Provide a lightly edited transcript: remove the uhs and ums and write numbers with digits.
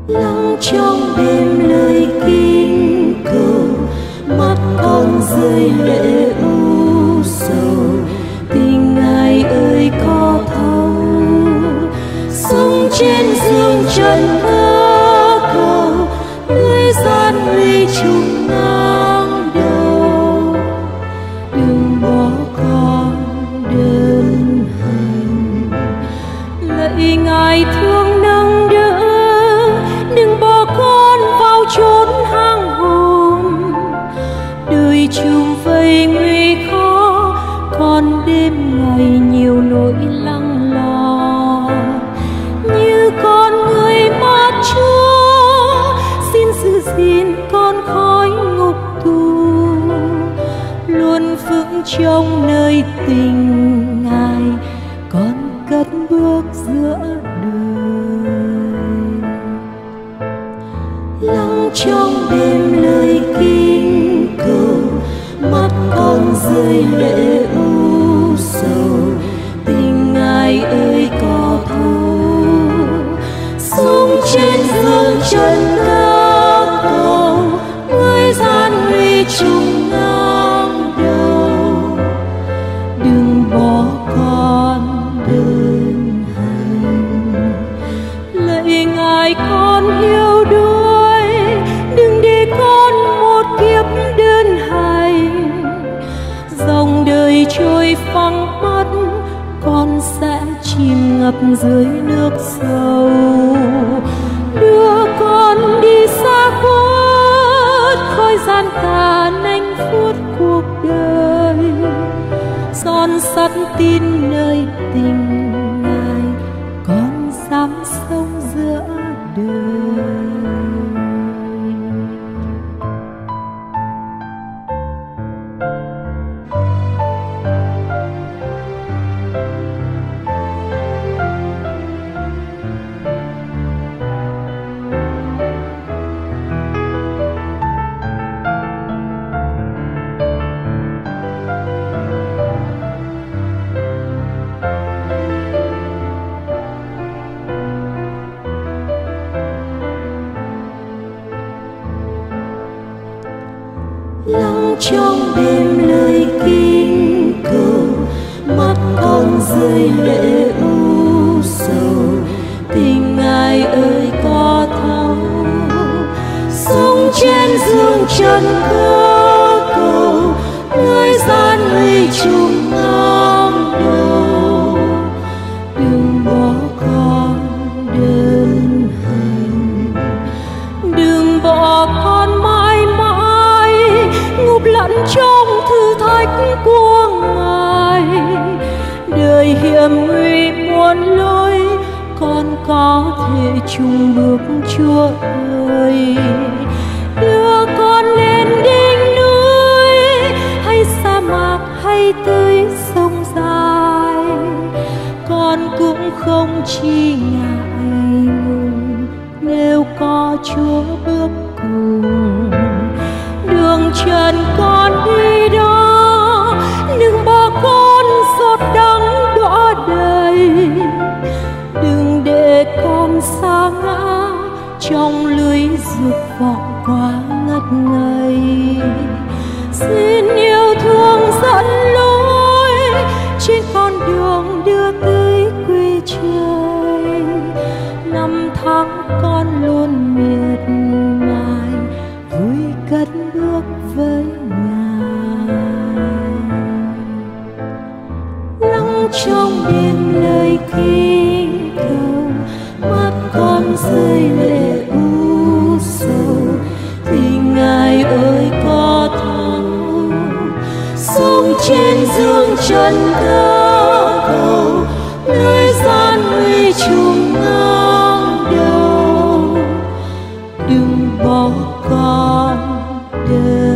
lắng trong đêm lời kinh cầu, mắt con rơi lệ u sầu. Tình Ngài ơi có thấu, sống trên dương trần cơ cầu, người gian nguy trùng ngang đầu. Đừng bỏ con đơn hành, lạy Ngài thương nâng đỡ. Đừng bỏ con vào chốn hang hùm, đời trùng vây nguy khó. Con đêm ngày nhiều nỗi lăng lo, như con người mất Chúa. Xin giữ gìn con khỏi ngục tù, luôn vững trong nơi tình Ngài. Con cất bước giữa đời, lắng trong đêm lời kinh cầu, mắt con rơi lệ u sầu. Tình Ngài ơi có thấu, sống trên dương trần cơ cầu, người gian nguy trùng ngang đầu. Đừng bỏ con đơn hành, lạy Ngài con yêu đuối. Đừng để con một kiếp đơn hành, dòng đời trôi phăng mất. Con sẽ chìm ngập dưới nước sâu, đưa con đi xa khuất khỏi gian tà nanh phút cuộc đời. Son sắt tin nơi tình Ngài, con dám sống giữa đời. Lắng trong đêm lời kinh cầu, mắt con rơi lệ u sầu. Tình Ngài ơi có thấu, sống trên dương trần cơ cầu, người gian nguy trùng ngang đầu. Đừng bỏ con đơn hành, đừng bỏ con mãi mãi ngục lẫn trong thử thách của Ngài. Đời hiểm nguy muôn lối, con có thể chung bước Chúa ơi. Đưa con lên đỉnh núi, hay sa mạc hay tới sông dài, con cũng không chi ngại ngùng nếu có Chúa bước cùng. Đường trần con đi đó, đừng bỏ con giọt đắng đọa đầy. Đừng để con sa ngã trong lưới dục vọng quá ngất ngây. Xin yêu thương dẫn lối trên con đường đưa tới quê trời. Năm tháng con luôn miệt mài, vui cất bước với Ngài. Lắng trong đêm lời kinh cầu, mắt con rơi lệ u sầu. Tình Ngài ơi có thấu, sống trên dương trần cơ cầu, nơi gian nguy trùng ngang đầu. Đừng bỏ con đơn